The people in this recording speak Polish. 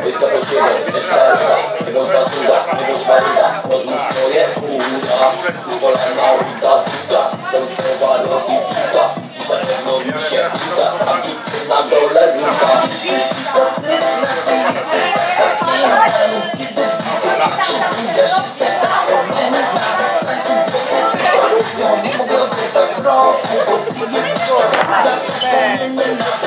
Wojska polskiego, SKRK, jego zbazuda, rozum swoje, uda, już polana uda, żołnierzowa robi cuda, dziś na pewno mi się uda, sprawdzić czy na dole ruda. Jesteś sympatyczna, ty jesteś taka piękna, lub kiedy widzę, jak się budzisz, jesteś tak pamiętna. Tańcu włosy twoje, nie mogę tak zrobić, bo ty jesteś taka wspomnieniem na